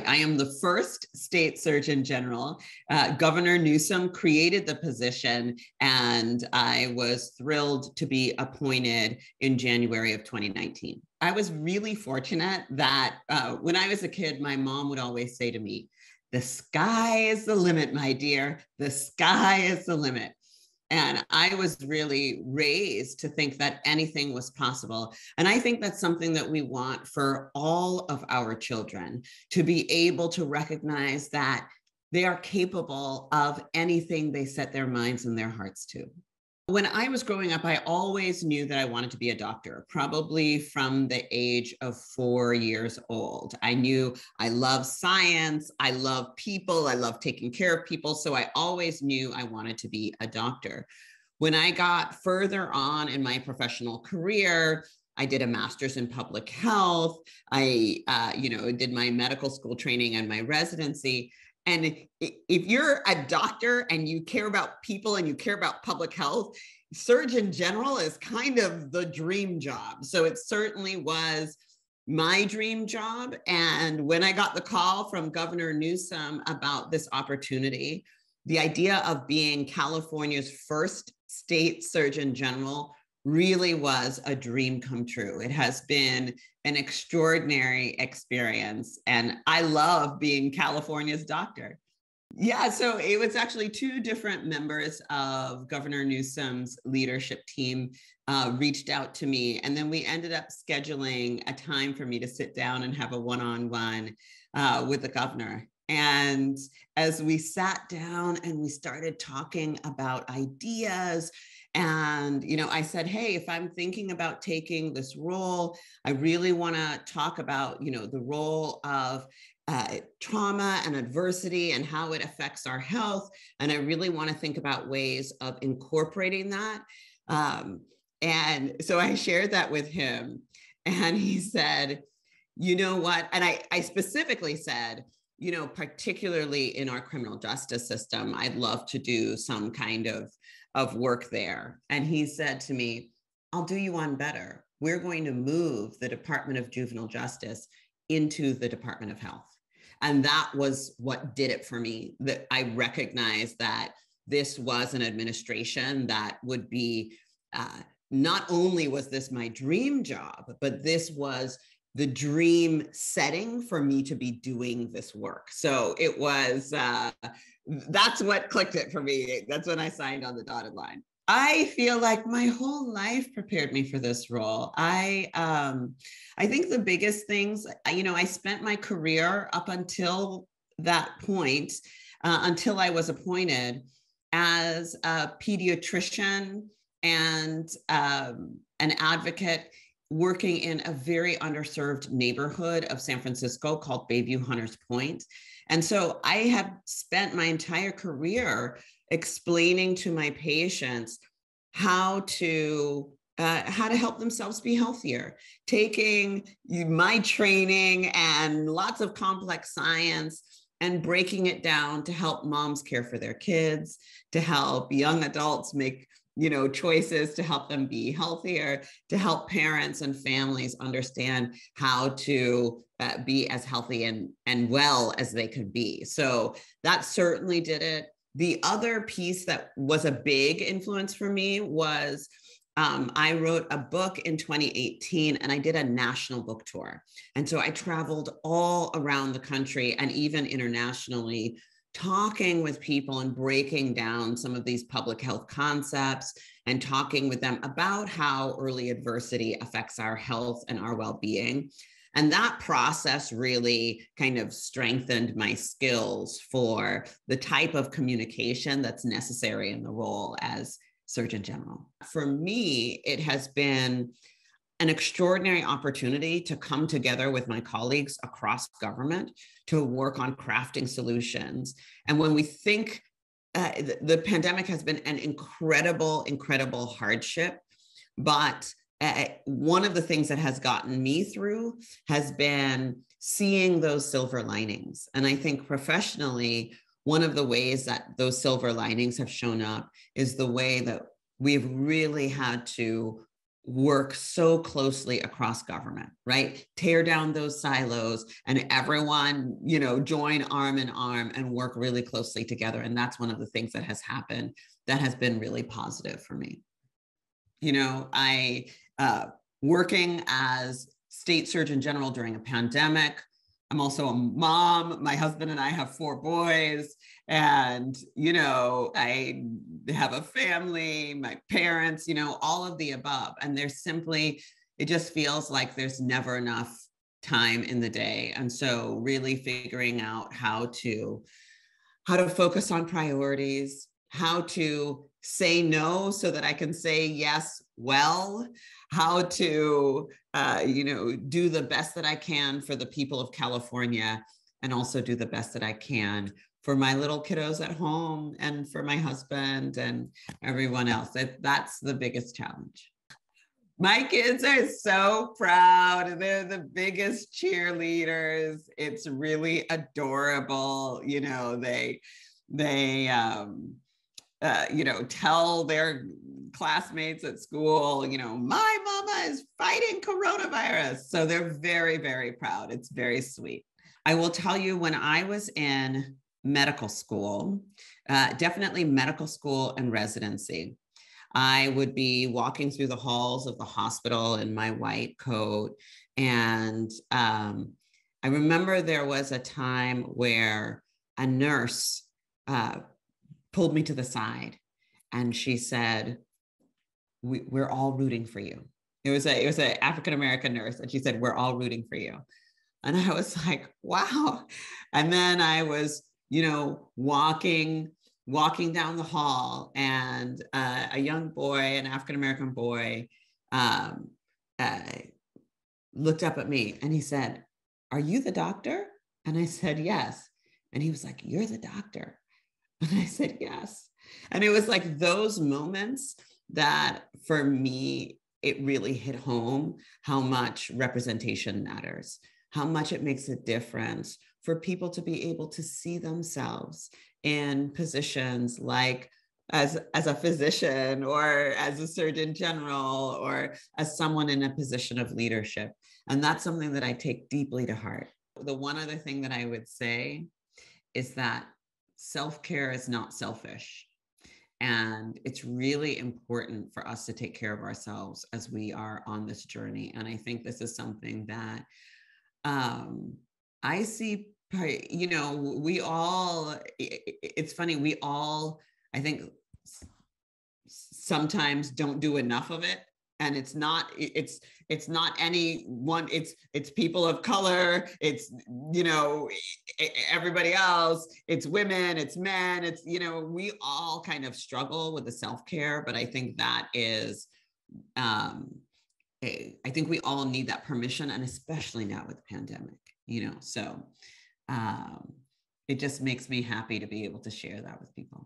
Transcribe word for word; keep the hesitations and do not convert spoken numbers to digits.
I am the first state Surgeon General. Uh, Governor Newsom created the position, and I was thrilled to be appointed in January of twenty nineteen. I was really fortunate that uh, when I was a kid, my mom would always say to me, "The sky is the limit, my dear. The sky is the limit." And I was really raised to think that anything was possible. And I think that's something that we want for all of our children, to be able to recognize that they are capable of anything they set their minds and their hearts to. When I was growing up, I always knew that I wanted to be a doctor, probably from the age of four years old. I knew I love science, I love people, I love taking care of people. So I always knew I wanted to be a doctor. When I got further on in my professional career, I did a master's in public health. I, uh, you know, did my medical school training and my residency. And if you're a doctor and you care about people and you care about public health, Surgeon General is kind of the dream job. So it certainly was my dream job. And when I got the call from Governor Newsom about this opportunity, the idea of being California's first state Surgeon General really was a dream come true. It has been an extraordinary experience, and I love being California's doctor. Yeah, so it was actually two different members of Governor Newsom's leadership team uh, reached out to me, and then we ended up scheduling a time for me to sit down and have a one-on-one uh, with the governor. And as we sat down and we started talking about ideas, and, you know, I said, hey, if I'm thinking about taking this role, I really want to talk about, you know, the role of uh, trauma and adversity and how it affects our health. And I really want to think about ways of incorporating that. Um, and so I shared that with him, and he said, you know what? And I, I specifically said, you know, particularly in our criminal justice system, I'd love to do some kind of of work there. And he said to me, I'll do you one better. We're going to move the Department of Juvenile Justice into the Department of Health. And that was what did it for me, that I recognized that this was an administration that would be, uh, not only was this my dream job, but this was the dream setting for me to be doing this work. So it was, uh, that's what clicked it for me. That's when I signed on the dotted line. I feel like my whole life prepared me for this role. I, um, I think the biggest things, you know, I spent my career up until that point, uh, until I was appointed as a pediatrician and um, an advocate working in a very underserved neighborhood of San Francisco called Bayview Hunters Point. And so I have spent my entire career explaining to my patients how to uh, how to help themselves be healthier, taking my training and lots of complex science and breaking it down to help moms care for their kids, to help young adults make you know, choices to help them be healthier, to help parents and families understand how to uh, be as healthy and, and well as they could be. So that certainly did it. The other piece that was a big influence for me was um, I wrote a book in twenty eighteen, and I did a national book tour. And so I traveled all around the country and even internationally, talking with people and breaking down some of these public health concepts and talking with them about how early adversity affects our health and our well-being. And that process really kind of strengthened my skills for the type of communication that's necessary in the role as Surgeon General. For me, it has been an extraordinary opportunity to come together with my colleagues across government to work on crafting solutions. And when we think uh, the, the pandemic has been an incredible, incredible hardship, but uh, one of the things that has gotten me through has been seeing those silver linings. And I think professionally, one of the ways that those silver linings have shown up is the way that we've really had to work so closely across government, right? Tear down those silos and everyone, you know, join arm in arm and work really closely together. And that's one of the things that has happened that has been really positive for me. You know, I, uh, working as state surgeon general during a pandemic, I'm also a mom. My husband and I have four boys, and, you know, I have a family, my parents, you know, all of the above. And there's simply, it just feels like there's never enough time in the day. And so really figuring out how to, how to focus on priorities, how to say no so that I can say yes well, how to, uh, you know, do the best that I can for the people of California, and also do the best that I can for my little kiddos at home and for my husband and everyone else. That, that's the biggest challenge. My kids are so proud. They're the biggest cheerleaders. It's really adorable. You know, they, they, um, uh, you know, tell their classmates at school, you know, my mama is fighting coronavirus. So they're very, very proud. It's very sweet. I will tell you, when I was in medical school, uh, definitely medical school and residency, I would be walking through the halls of the hospital in my white coat. And um, I remember there was a time where a nurse uh, pulled me to the side and she said, we, we're all rooting for you. It was a, it was an African-American nurse. And she said, we're all rooting for you. And I was like, wow. And then I was, you know, walking, walking down the hall, and uh, a young boy, an African-American boy, um, uh, looked up at me and he said, are you the doctor? And I said, yes. And he was like, you're the doctor. And I said, yes. And it was like those moments that for me, it really hit home how much representation matters, how much it makes a difference for people to be able to see themselves in positions like as, as a physician or as a surgeon general or as someone in a position of leadership. And that's something that I take deeply to heart. The one other thing that I would say is that self-care is not selfish. And it's really important for us to take care of ourselves as we are on this journey. And I think this is something that um, I see, you know, we all, it's funny, we all, I think sometimes don't do enough of it. And it's not, it's, it's not any one, it's, it's people of color, it's, you know, everybody else, it's women, it's men, it's, you know, we all kind of struggle with the self-care, but I think that is, um, I think we all need that permission, and especially now with the pandemic, you know, so um, it just makes me happy to be able to share that with people.